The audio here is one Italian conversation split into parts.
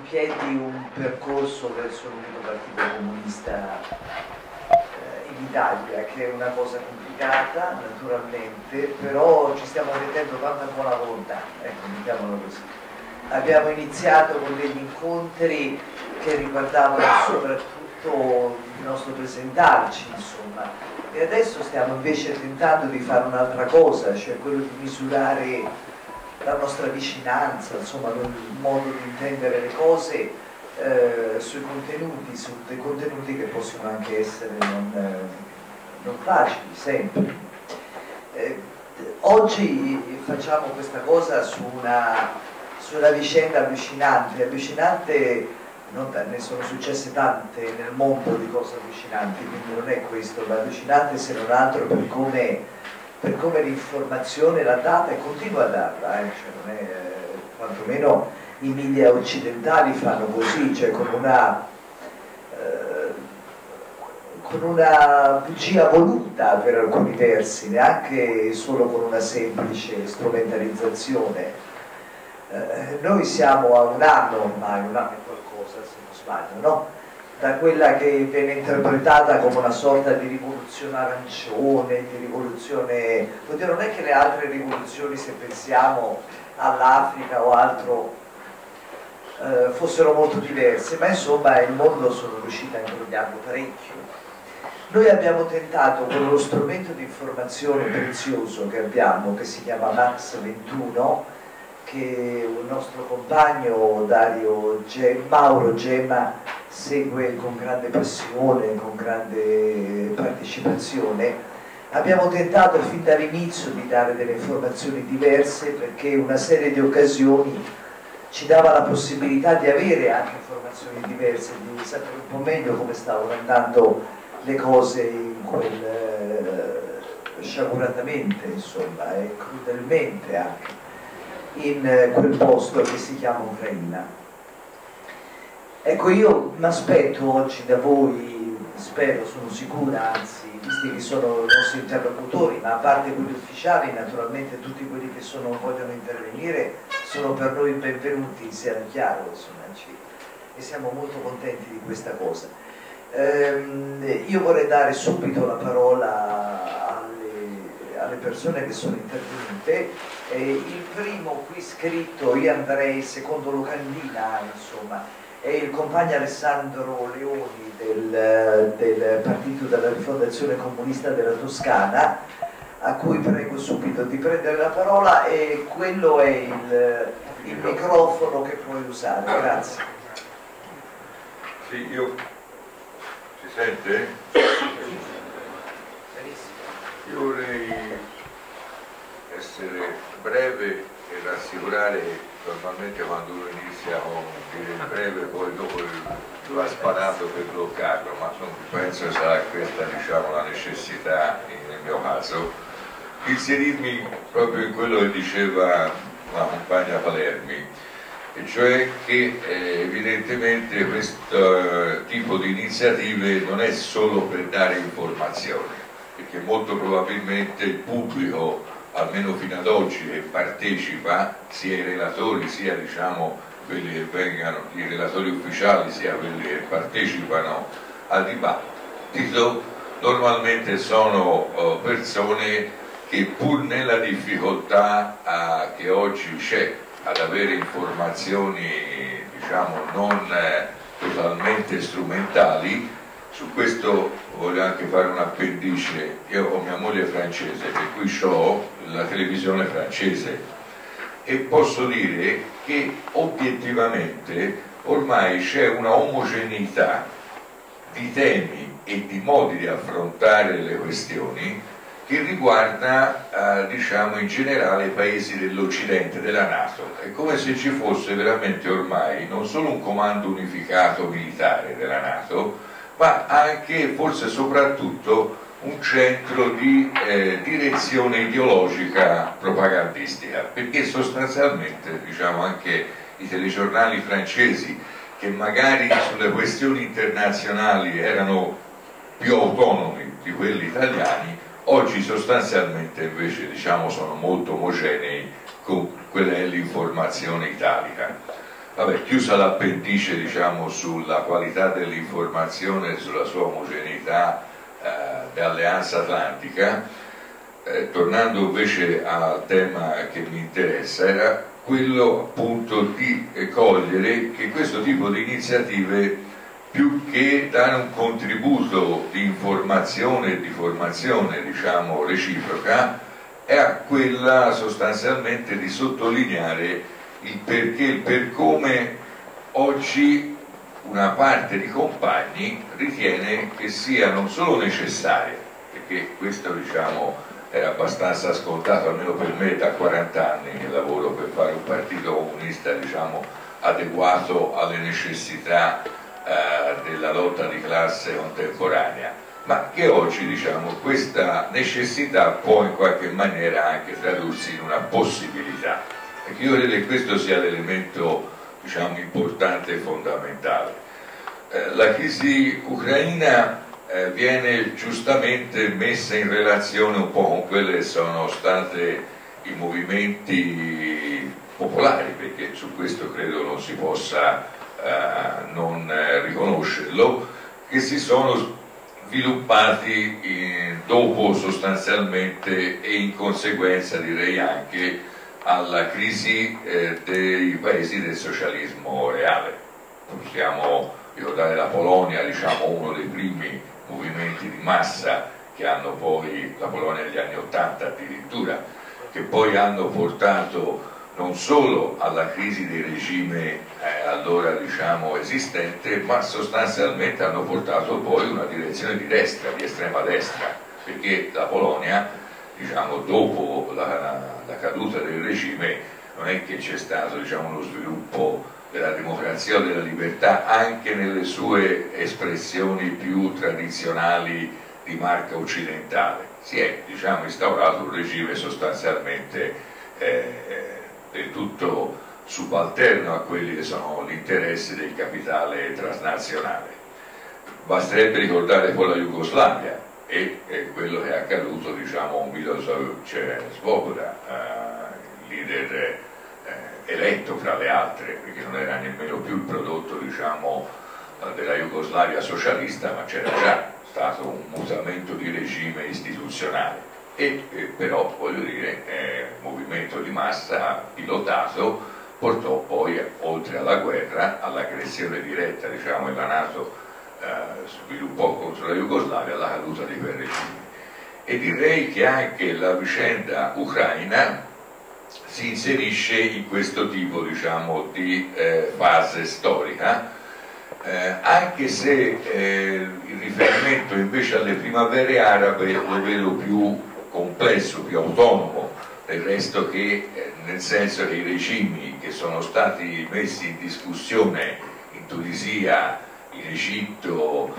piedi un percorso verso l'unico partito comunista in Italia, che è una cosa complicata naturalmente, però ci stiamo mettendo tanta buona volontà, ecco, diciamolo così. Abbiamo iniziato con degli incontri che riguardavano soprattutto il nostro presentarci, insomma, e adesso stiamo invece tentando di fare un'altra cosa, cioè quello di misurare la nostra vicinanza, insomma, il modo di intendere le cose sui contenuti, su dei contenuti che possono anche essere non facili, sempre. Oggi facciamo questa cosa su una vicenda allucinante, ne sono successe tante nel mondo di cose allucinanti, quindi non è questo, ma allucinante se non altro per come l'informazione l'ha data e continua a darla, cioè non è, quantomeno i media occidentali fanno così, cioè con una bugia voluta per alcuni versi, neanche solo con una semplice strumentalizzazione. Noi siamo a un anno ormai, un anno e qualcosa se non sbaglio, no? Da quella che viene interpretata come una sorta di rivoluzione arancione, di rivoluzione... Oddio, non è che le altre rivoluzioni, se pensiamo all'Africa o altro, fossero molto diverse, ma insomma il mondo sono riuscito a imbrogliarlo parecchio. Noi abbiamo tentato con lo strumento di informazione prezioso che abbiamo, che si chiama Max 21, che un nostro compagno Mauro Gemma segue con grande passione, con grande partecipazione. Abbiamo tentato fin dall'inizio di dare delle informazioni diverse, perché una serie di occasioni ci dava la possibilità di avere anche informazioni diverse, di sapere un po' meglio come stavano andando le cose in sciaguratamente, insomma, e crudelmente anche in quel posto che si chiama Ucraina. Ecco, io mi aspetto oggi da voi, spero, sono sicura, anzi, visti che sono i nostri interlocutori, ma a parte quelli ufficiali, naturalmente tutti quelli che vogliono intervenire sono per noi benvenuti, sia chiaro, insomma, e siamo molto contenti di questa cosa. Io vorrei dare subito la parola alle persone che sono intervenute. Il primo qui scritto, io andrei secondo locandina, insomma, è il compagno Alessandro Leoni del partito della Rifondazione Comunista della Toscana, a cui prego subito di prendere la parola, e quello è il microfono che puoi usare. Grazie. Sì, si sente? Io vorrei essere breve e rassicurare. Normalmente quando uno inizia con dire breve poi dopo va sparato per bloccarlo, ma non penso che sarà questa, diciamo, la necessità nel mio caso. Inserirmi proprio in quello che diceva la compagna Palermi, e cioè che evidentemente questo tipo di iniziative non è solo per dare informazioni, perché molto probabilmente il pubblico, almeno fino ad oggi, che partecipa, sia i relatori, sia, diciamo, quelli che vengano, i relatori ufficiali, sia quelli che partecipano al dibattito, normalmente sono persone che, pur nella difficoltà che oggi c'è ad avere informazioni, diciamo, non totalmente strumentali. Su questo voglio anche fare un appendice. Io ho mia moglie francese, per cui ho la televisione francese, e posso dire che obiettivamente ormai c'è una omogeneità di temi e di modi di affrontare le questioni che riguarda, diciamo, in generale i paesi dell'Occidente, della NATO. È come se ci fosse veramente ormai non solo un comando unificato militare della NATO, ma anche, forse soprattutto, un centro di direzione ideologica propagandistica, perché sostanzialmente, diciamo, anche i telegiornali francesi, che magari sulle questioni internazionali erano più autonomi di quelli italiani, oggi sostanzialmente invece, diciamo, sono molto omogenei con quella è l'informazione italica. Vabbè, chiusa l'appendice, diciamo, sulla qualità dell'informazione e sulla sua omogeneità dell'Alleanza Atlantica, tornando invece al tema che mi interessa, era quello appunto di cogliere che questo tipo di iniziative, più che dare un contributo di informazione e di formazione, diciamo, reciproca, è quella sostanzialmente di sottolineare il perché, il per come oggi una parte di compagni ritiene che sia non solo necessaria, perché questo, diciamo, era abbastanza scontato, almeno per me, da 40 anni che lavoro per fare un partito comunista, diciamo, adeguato alle necessità della lotta di classe contemporanea, ma che oggi, diciamo, questa necessità può in qualche maniera anche tradursi in una possibilità, e io credo che questo sia l'elemento, diciamo, importante e fondamentale. La crisi ucraina viene giustamente messa in relazione un po' con quelli che sono stati i movimenti popolari, perché su questo credo non si possa non riconoscerlo, che si sono sviluppati dopo sostanzialmente e in conseguenza, direi anche, alla crisi dei paesi del socialismo reale. Possiamo ricordare la Polonia, diciamo, uno dei primi movimenti di massa che hanno poi, la Polonia negli anni '80 addirittura, che poi hanno portato non solo alla crisi del regime allora, diciamo, esistente, ma sostanzialmente hanno portato poi una direzione di destra, di estrema destra, perché la Polonia, diciamo, dopo la caduta del regime non è che c'è stato, diciamo, uno sviluppo della democrazia o della libertà anche nelle sue espressioni più tradizionali di marca occidentale. Si è, diciamo, instaurato un regime sostanzialmente del tutto subalterno a quelli che sono gli interessi del capitale transnazionale. Basterebbe ricordare poi la Jugoslavia e quello che è accaduto, diciamo, a Milošević Svoboda, leader eletto fra le altre, perché non era nemmeno più il prodotto, diciamo, della Jugoslavia socialista, ma c'era già stato un mutamento di regime istituzionale e però, voglio dire, movimento di massa pilotato portò poi, oltre alla guerra, all'aggressione diretta, diciamo, che la NATO sviluppò contro la Jugoslavia, alla caduta di quel regime. E direi che anche la vicenda ucraina si inserisce in questo tipo, diciamo, di fase storica, anche se il riferimento invece alle primavere arabe lo vedo più complesso, più autonomo, del resto che nel senso che i regimi che sono stati messi in discussione in Tunisia, in Egitto,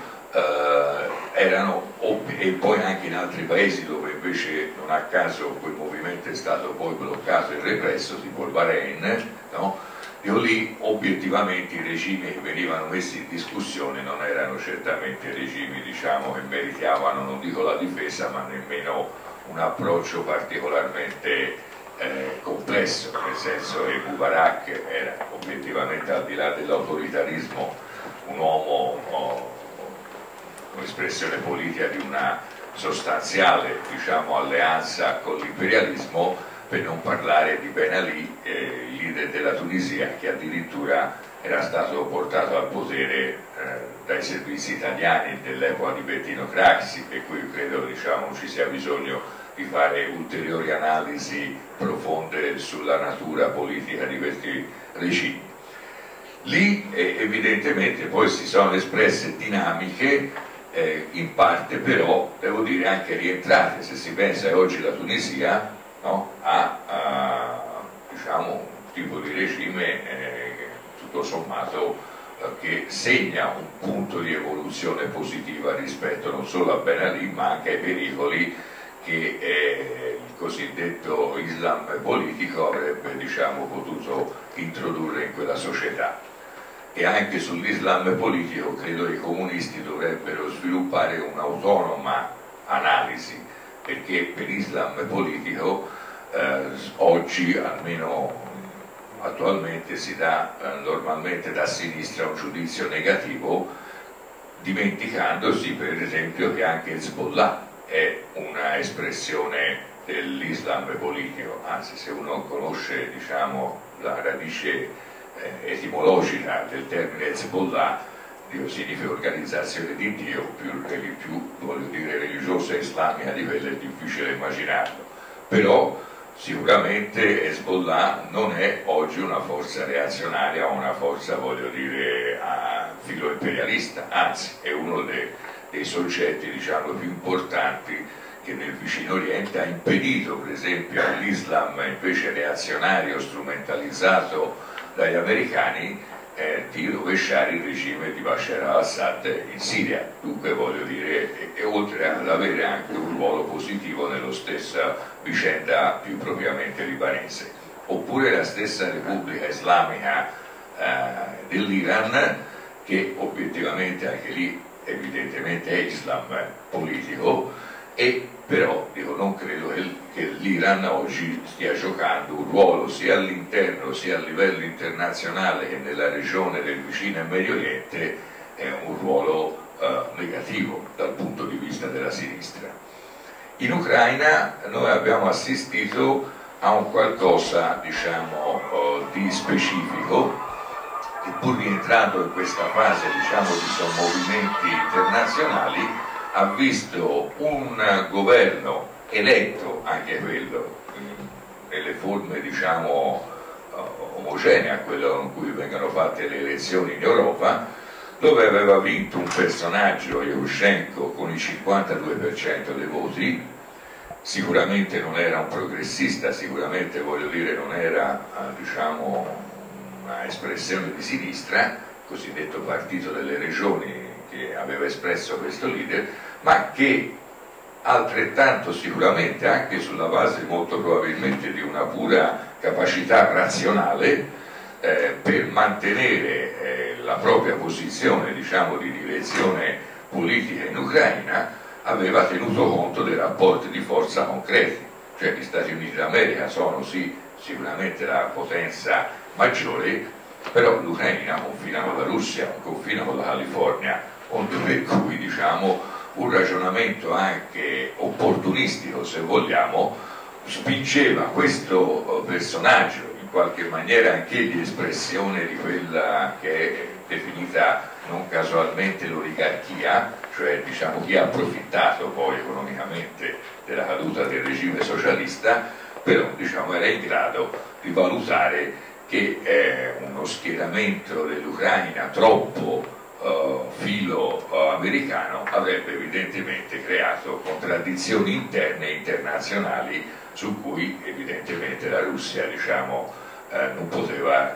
erano, e poi anche in altri paesi dove invece non a caso quel movimento è stato poi bloccato e represso, tipo il Bahrain, no? Io lì obiettivamente i regimi che venivano messi in discussione non erano certamente regimi, diciamo, che meritavano, non dico la difesa, ma nemmeno un approccio particolarmente complesso, nel senso che Mubarak era obiettivamente, al di là dell'autoritarismo, un uomo, un'espressione politica di una sostanziale, diciamo, alleanza con l'imperialismo, per non parlare di Ben Ali, il leader della Tunisia, che addirittura era stato portato al potere dai servizi italiani dell'epoca di Bettino Craxi, per cui credo, diciamo, non ci sia bisogno di fare ulteriori analisi profonde sulla natura politica di questi regimi. Lì evidentemente poi si sono espresse dinamiche, in parte però, devo dire, anche rientrate. Se si pensa che oggi la Tunisia, no, ha diciamo, un tipo di regime tutto sommato che segna un punto di evoluzione positiva rispetto non solo a Ben Ali ma anche ai pericoli che il cosiddetto Islam politico avrebbe, diciamo, potuto introdurre in quella società. E anche sull'Islam politico credo che i comunisti dovrebbero sviluppare un'autonoma analisi, perché per l'Islam politico oggi, almeno attualmente si dà normalmente da sinistra un giudizio negativo, dimenticandosi per esempio che anche Hezbollah è una espressione dell'Islam politico, anzi se uno conosce diciamo, la radice etimologica del termine Hezbollah, Dio significa organizzazione di Dio, più voglio dire religiosa e islamica di quella è difficile immaginarlo, però sicuramente Hezbollah non è oggi una forza reazionaria o una forza, voglio dire, filo-imperialista, anzi è uno dei soggetti diciamo, più importanti che nel vicino Oriente ha impedito per esempio all'Islam invece reazionario strumentalizzato dagli americani di rovesciare il regime di Bashar al-Assad in Siria. Dunque voglio dire, e oltre ad avere anche un ruolo positivo nella stessa vicenda più propriamente libanese. Oppure la stessa Repubblica Islamica dell'Iran, che obiettivamente anche lì evidentemente è Islam politico, e però dico, non credo che l'Iran oggi stia giocando un ruolo sia all'interno sia a livello internazionale che nella regione del vicino e Medio Oriente un ruolo negativo dal punto di vista della sinistra. In Ucraina noi abbiamo assistito a un qualcosa diciamo, di specifico che pur rientrando in questa fase diciamo, di sommovimenti internazionali ha visto un governo eletto, anche quello, nelle forme diciamo omogenee a quello con cui vengono fatte le elezioni in Europa, dove aveva vinto un personaggio, Yushchenko, con il 52% dei voti. Sicuramente non era un progressista, sicuramente voglio dire non era diciamo, una espressione di sinistra, cosiddetto partito delle regioni che aveva espresso questo leader, ma che altrettanto sicuramente anche sulla base molto probabilmente di una pura capacità razionale per mantenere la propria posizione diciamo, di direzione politica in Ucraina aveva tenuto conto dei rapporti di forza concreti, cioè gli Stati Uniti d'America sono sì sicuramente la potenza maggiore, però l'Ucraina confina con la Russia, confina con la California, per cui diciamo un ragionamento anche opportunistico se vogliamo spingeva questo personaggio in qualche maniera anche di espressione di quella che è definita non casualmente l'oligarchia, cioè diciamo chi ha approfittato poi economicamente della caduta del regime socialista, però diciamo era in grado di valutare che uno schieramento dell'Ucraina troppo filo americano avrebbe evidentemente creato contraddizioni interne e internazionali su cui evidentemente la Russia diciamo, non poteva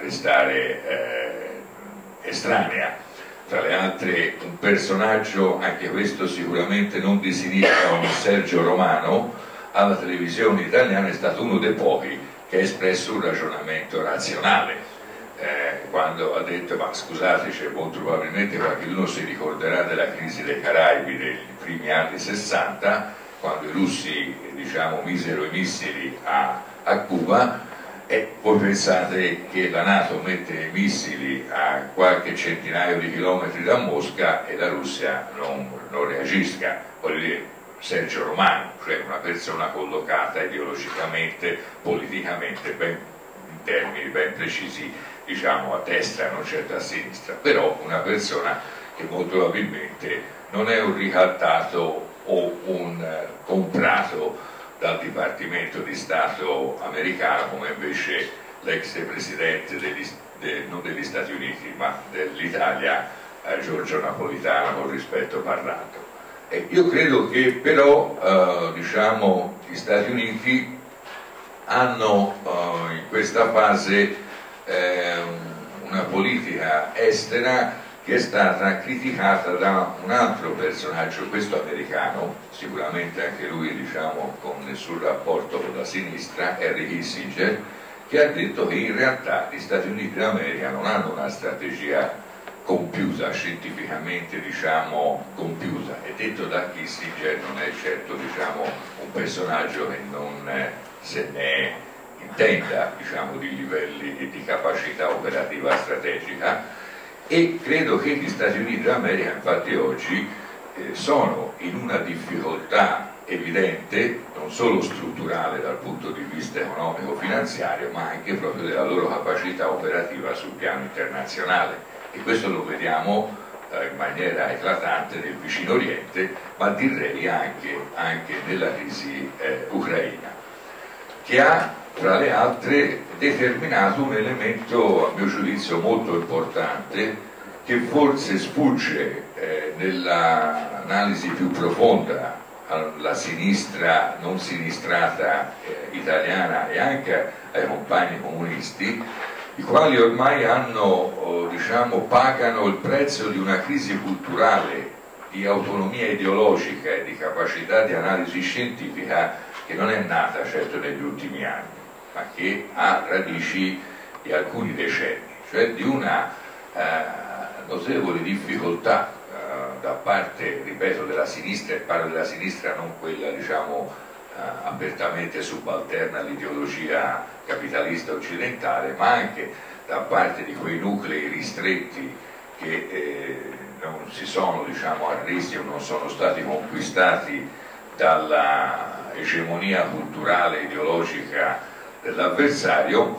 restare estranea. Tra le altre un personaggio, anche questo sicuramente non di sinistra, come Sergio Romano, alla televisione italiana è stato uno dei pochi che ha espresso un ragionamento razionale. Quando ha detto ma scusate molto probabilmente qualcuno si ricorderà della crisi dei Caraibi dei primi anni 60 quando i russi diciamo misero i missili a Cuba e voi pensate che la NATO mette i missili a qualche centinaio di chilometri da Mosca e la Russia non reagisca, voglio dire Sergio Romano, cioè una persona collocata ideologicamente, politicamente in termini ben precisi diciamo a destra, non certo a sinistra, però una persona che molto probabilmente non è un ricaltato o un comprato dal Dipartimento di Stato americano come invece l'ex presidente non degli Stati Uniti ma dell'Italia Giorgio Napolitano, con rispetto parlando. E io credo che però diciamo, gli Stati Uniti hanno in questa fase una politica estera che è stata criticata da un altro personaggio, questo americano, sicuramente anche lui diciamo con nessun rapporto con la sinistra, Henry Kissinger, che ha detto che in realtà gli Stati Uniti d'America non hanno una strategia compiuta, scientificamente diciamo compiuta, e detto da Kissinger non è certo diciamo un personaggio che non se ne è intenda, diciamo, di livelli e di capacità operativa strategica, e credo che gli Stati Uniti d'America infatti oggi sono in una difficoltà evidente, non solo strutturale dal punto di vista economico-finanziario, ma anche proprio della loro capacità operativa sul piano internazionale, e questo lo vediamo in maniera eclatante nel vicino Oriente, ma direi anche nella crisi ucraina, che ha tra le altre determinato un elemento a mio giudizio molto importante, che forse sfugge nell'analisi più profonda alla sinistra non sinistrata italiana e anche ai compagni comunisti, i quali ormai hanno, diciamo, pagano il prezzo di una crisi culturale, di autonomia ideologica e di capacità di analisi scientifica che non è nata certo negli ultimi anni, ma che ha radici di alcuni decenni, cioè di una notevole difficoltà da parte, ripeto, della sinistra, e parlo della sinistra non quella, diciamo, apertamente subalterna all'ideologia capitalista occidentale, ma anche da parte di quei nuclei ristretti che non si sono, diciamo, arresi o non sono stati conquistati dalla egemonia culturale e ideologica dell'avversario,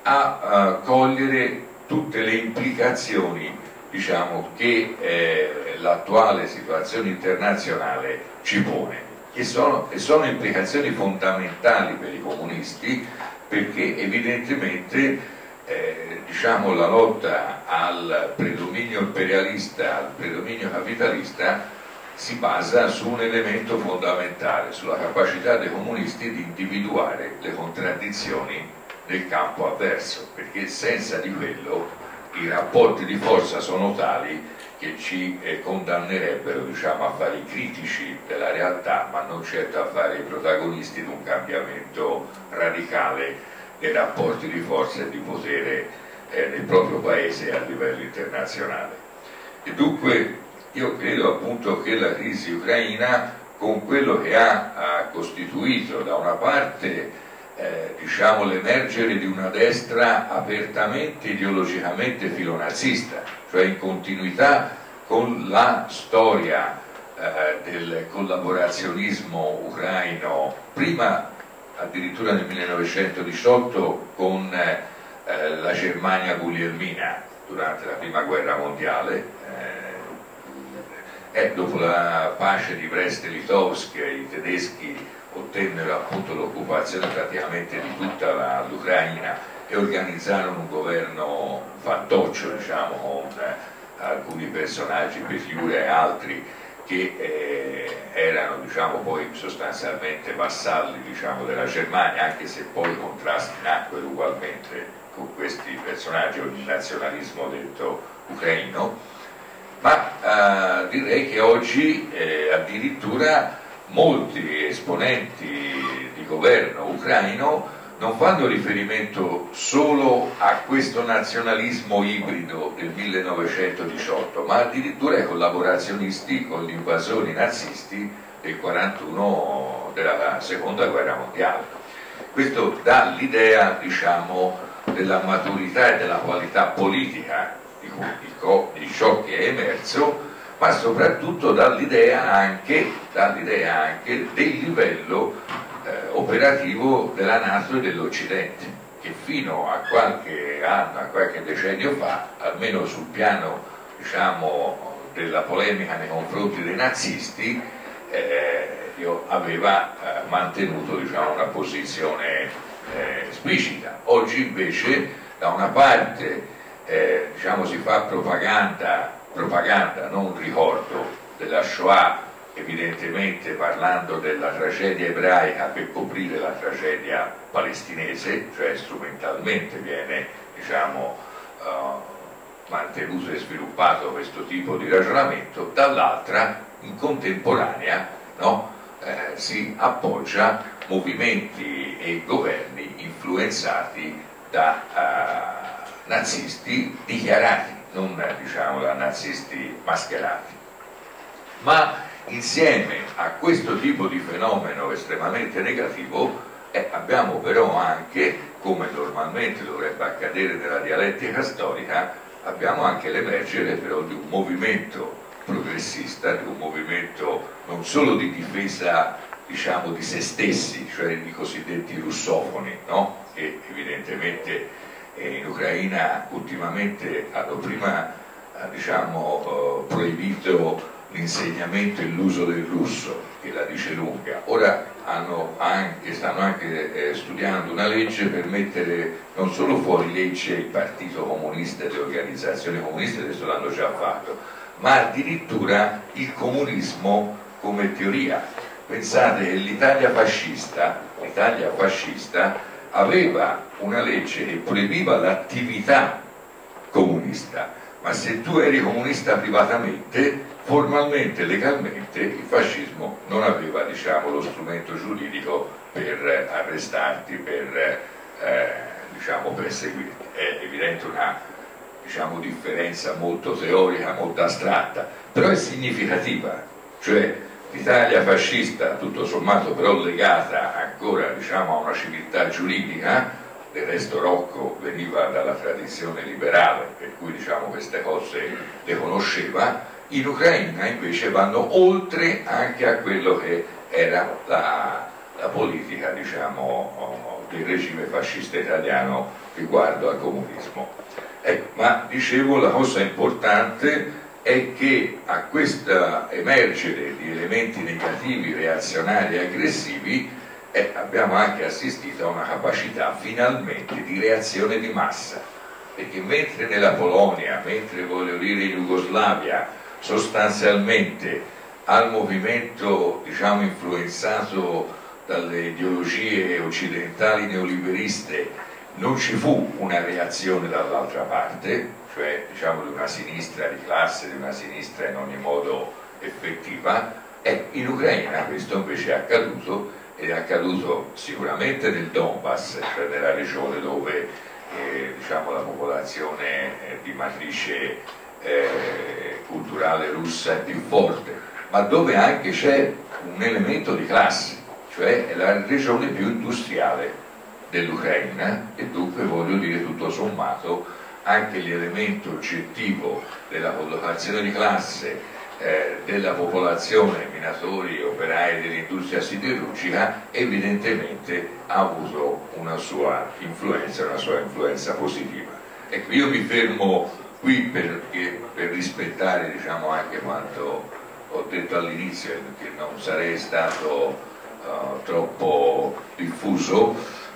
a cogliere tutte le implicazioni, diciamo, che l'attuale situazione internazionale ci pone, e sono implicazioni fondamentali per i comunisti, perché evidentemente diciamo, la lotta al predominio imperialista, al predominio capitalista, si basa su un elemento fondamentale, sulla capacità dei comunisti di individuare le contraddizioni del campo avverso, perché senza di quello i rapporti di forza sono tali che ci condannerebbero, diciamo, a fare i critici della realtà, ma non certo a fare i protagonisti di un cambiamento radicale dei rapporti di forza e di potere nel proprio paese e a livello internazionale. E dunque io credo appunto che la crisi ucraina, con quello che ha costituito da una parte diciamo, l'emergere di una destra apertamente ideologicamente filonazista, cioè in continuità con la storia del collaborazionismo ucraino, prima addirittura nel 1918 con la Germania guglielmina durante la prima guerra mondiale, dopo la pace di Brest-Litovsk i tedeschi ottennero appunto l'occupazione praticamente di tutta l'Ucraina e organizzarono un governo fantoccio, diciamo, con alcuni personaggi, Petliura e altri, che erano, diciamo, poi sostanzialmente vassalli, diciamo, della Germania, anche se poi i contrasti nacquero ugualmente con questi personaggi, o il nazionalismo detto ucraino. Ma direi che oggi addirittura molti esponenti di governo ucraino non fanno riferimento solo a questo nazionalismo ibrido del 1918, ma addirittura ai collaborazionisti con gli invasori nazisti del 1941 della seconda guerra mondiale. Questo dà l'idea, diciamo, della maturità e della qualità politica di ciò che è emerso, ma soprattutto dall'idea anche del livello operativo della NATO e dell'Occidente, che fino a qualche anno, a qualche decennio fa, almeno sul piano, diciamo, della polemica nei confronti dei nazisti, aveva mantenuto, diciamo, una posizione esplicita. Oggi invece da una parte diciamo, si fa propaganda, non ricordo della Shoah, evidentemente parlando della tragedia ebraica per coprire la tragedia palestinese, cioè strumentalmente viene, diciamo, mantenuto e sviluppato questo tipo di ragionamento, dall'altra in contemporanea, no, si appoggia movimenti e governi influenzati da nazisti dichiarati, non, diciamo, da nazisti mascherati. Ma insieme a questo tipo di fenomeno estremamente negativo Abbiamo però anche, come normalmente dovrebbe accadere nella dialettica storica, abbiamo anche l'emergere però di un movimento progressista, di un movimento non solo di difesa, diciamo, di se stessi, cioè i cosiddetti russofoni, no? Che evidentemente in Ucraina ultimamente hanno prima diciamo, proibito l'insegnamento e l'uso del russo, che la dice lunga. Ora stanno anche studiando una legge per mettere non solo fuori legge il Partito Comunista e le organizzazioni comuniste, adesso l'hanno già fatto, ma addirittura il comunismo come teoria. Pensate che l'Italia fascista aveva una legge che proibiva l'attività comunista, ma se tu eri comunista privatamente, formalmente, legalmente, il fascismo non aveva, diciamo, lo strumento giuridico per arrestarti, per diciamo, perseguirti. È evidente una, diciamo, differenza molto teorica, molto astratta, però è significativa, cioè l'Italia fascista, tutto sommato però legata ancora, diciamo, a una civiltà giuridica. Del resto Rocco veniva dalla tradizione liberale, per cui, diciamo, queste cose le conosceva. In Ucraina invece vanno oltre anche a quello che era la politica, diciamo, del regime fascista italiano riguardo al comunismo. Ma dicevo, la cosa importante è che a questo emergere di elementi negativi, reazionari e aggressivi abbiamo anche assistito a una capacità finalmente di reazione di massa, perché mentre nella Polonia, mentre voglio dire in Jugoslavia, sostanzialmente al movimento, diciamo, influenzato dalle ideologie occidentali neoliberiste non ci fu una reazione dall'altra parte, cioè, diciamo, di una sinistra di classe, di una sinistra in ogni modo effettiva, in Ucraina questo invece è accaduto, ed è accaduto sicuramente nel Donbass, cioè nella regione dove diciamo, la popolazione di matrice culturale russa è più forte, ma dove anche c'è un elemento di classe, cioè è la regione più industriale dell'Ucraina, e dunque, voglio dire, tutto sommato anche l'elemento oggettivo della collocazione di classe della popolazione, minatori, operai dell'industria siderurgica, evidentemente ha avuto una sua influenza positiva. Ecco, io mi fermo qui per rispettare, diciamo, anche quanto ho detto all'inizio, che non sarei stato troppo diffuso,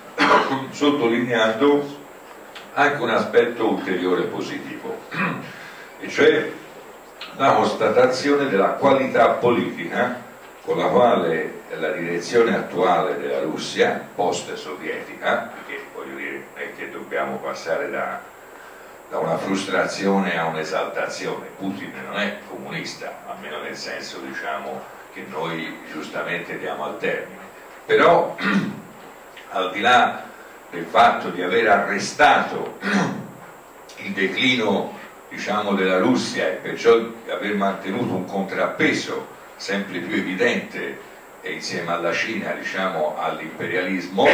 sottolineando anche un aspetto ulteriore positivo, e cioè la constatazione della qualità politica con la quale la direzione attuale della Russia, post-sovietica, perché, voglio dire, non è che dobbiamo passare da una frustrazione a un'esaltazione. Putin non è comunista, almeno nel senso, diciamo, che noi giustamente diamo al termine, però al di là del fatto di aver arrestato il declino, diciamo, della Russia, e perciò aver mantenuto un contrappeso sempre più evidente insieme alla Cina, diciamo, all'imperialismo,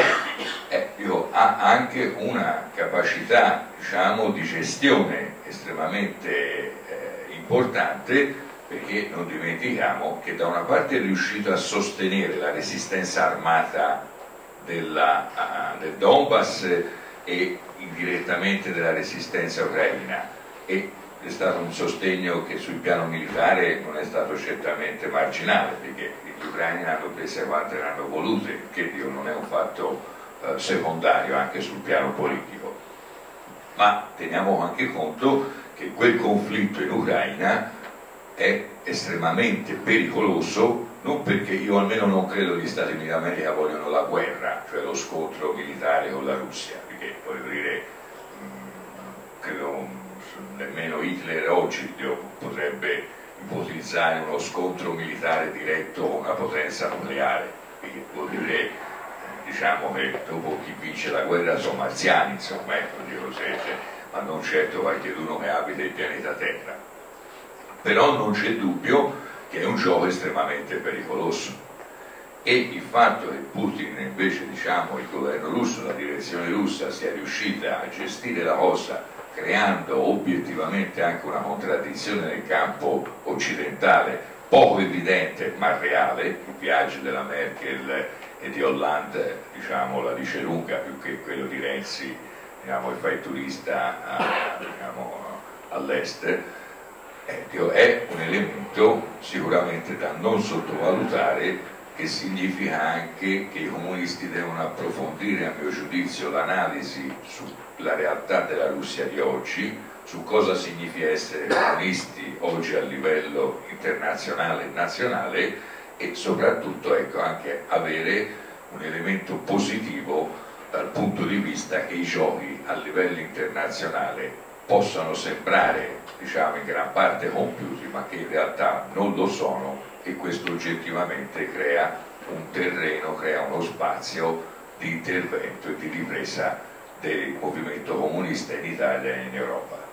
ha anche una capacità, diciamo, di gestione estremamente importante, perché non dimentichiamo che da una parte è riuscito a sostenere la resistenza armata del Donbass e indirettamente della resistenza ucraina, e è stato un sostegno che sul piano militare non è stato certamente marginale, perché gli ucraini hanno prese quante ne hanno volute, che Dio non è un fatto secondario anche sul piano politico. Ma teniamo anche conto che quel conflitto in Ucraina è estremamente pericoloso, non perché io almeno non credo che gli Stati Uniti d'America vogliono la guerra, cioè lo scontro militare con la Russia, perché, voglio dire, credo nemmeno Hitler oggi potrebbe ipotizzare uno scontro militare diretto con una potenza nucleare, perché vuol dire, diciamo, che dopo chi vince la guerra sono marziani, insomma, dico, ma non certo qualcuno che abita il pianeta Terra. Però non c'è dubbio che è un gioco estremamente pericoloso, e il fatto che Putin invece, diciamo, il governo russo, la direzione russa sia riuscita a gestire la cosa creando obiettivamente anche una contraddizione nel campo occidentale poco evidente ma reale. Il viaggio della Merkel e di Hollande, diciamo, la dice lunga più che quello di Renzi, diciamo, che fa il turista diciamo, all'est. È un elemento sicuramente da non sottovalutare, che significa anche che i comunisti devono approfondire, a mio giudizio, l'analisi sulla realtà della Russia di oggi, su cosa significa essere comunisti oggi a livello internazionale e nazionale, e soprattutto, ecco, anche avere un elemento positivo dal punto di vista che i giochi a livello internazionale possano sembrare, diciamo, in gran parte compiuti, ma che in realtà non lo sono, e questo oggettivamente crea un terreno, crea uno spazio di intervento e di ripresa del movimento comunista in Italia e in Europa.